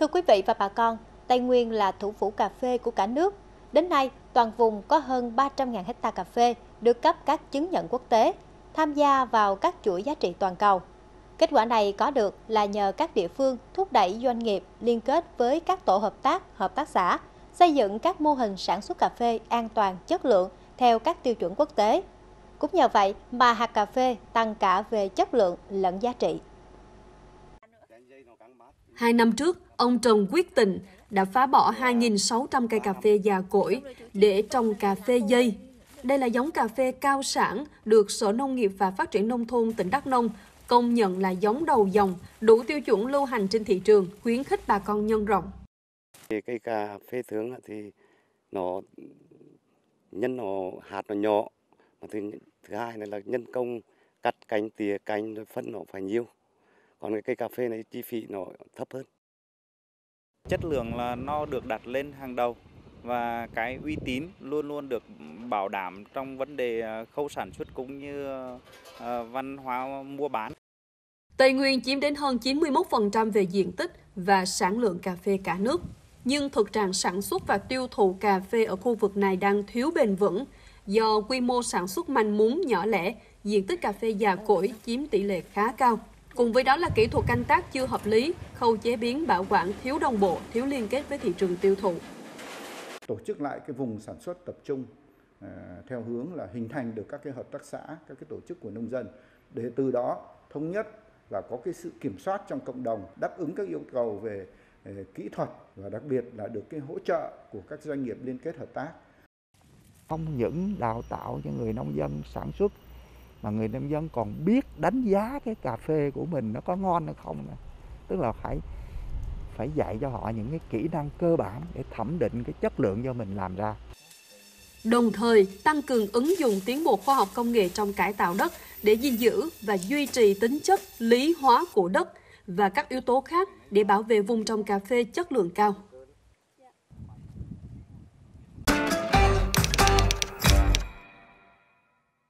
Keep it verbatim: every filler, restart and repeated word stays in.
Thưa quý vị và bà con, Tây Nguyên là thủ phủ cà phê của cả nước. Đến nay, toàn vùng có hơn ba trăm nghìn hectare cà phê được cấp các chứng nhận quốc tế, tham gia vào các chuỗi giá trị toàn cầu. Kết quả này có được là nhờ các địa phương thúc đẩy doanh nghiệp liên kết với các tổ hợp tác, hợp tác xã, xây dựng các mô hình sản xuất cà phê an toàn, chất lượng theo các tiêu chuẩn quốc tế. Cũng nhờ vậy mà hạt cà phê tăng cả về chất lượng lẫn giá trị. Hai năm trước, ông Trần Quyết Tịnh đã phá bỏ hai nghìn sáu trăm cây cà phê già cỗi để trồng cà phê dây. Đây là giống cà phê cao sản được Sở Nông nghiệp và Phát triển Nông thôn tỉnh Đắk Nông công nhận là giống đầu dòng, đủ tiêu chuẩn lưu hành trên thị trường, khuyến khích bà con nhân rộng. Cây cà phê thường thì nó nhân nó hạt nó nhỏ, mà thứ, thứ hai này là nhân công cắt cành, tỉa cành, phân nó phải nhiều. Còn cái cây cà phê này chi phí nó thấp hơn. Chất lượng là nó được đặt lên hàng đầu và cái uy tín luôn luôn được bảo đảm trong vấn đề khâu sản xuất cũng như văn hóa mua bán. Tây Nguyên chiếm đến hơn chín mươi mốt phần trăm về diện tích và sản lượng cà phê cả nước. Nhưng thực trạng sản xuất và tiêu thụ cà phê ở khu vực này đang thiếu bền vững do quy mô sản xuất manh mún nhỏ lẻ, diện tích cà phê già cỗi chiếm tỷ lệ khá cao. Cùng với đó là kỹ thuật canh tác chưa hợp lý, khâu chế biến bảo quản thiếu đồng bộ, thiếu liên kết với thị trường tiêu thụ. Tổ chức lại cái vùng sản xuất tập trung à, theo hướng là hình thành được các cái hợp tác xã, các cái tổ chức của nông dân để từ đó thống nhất và có cái sự kiểm soát trong cộng đồng, đáp ứng các yêu cầu về eh, kỹ thuật và đặc biệt là được cái hỗ trợ của các doanh nghiệp liên kết hợp tác. Không những đào tạo cho người nông dân sản xuất mà người nông dân còn biết đánh giá cái cà phê của mình nó có ngon hay không. Tức là phải phải dạy cho họ những cái kỹ năng cơ bản để thẩm định cái chất lượng do mình làm ra. Đồng thời, tăng cường ứng dụng tiến bộ khoa học công nghệ trong cải tạo đất để gìn giữ và duy trì tính chất lý hóa của đất và các yếu tố khác để bảo vệ vùng trồng cà phê chất lượng cao.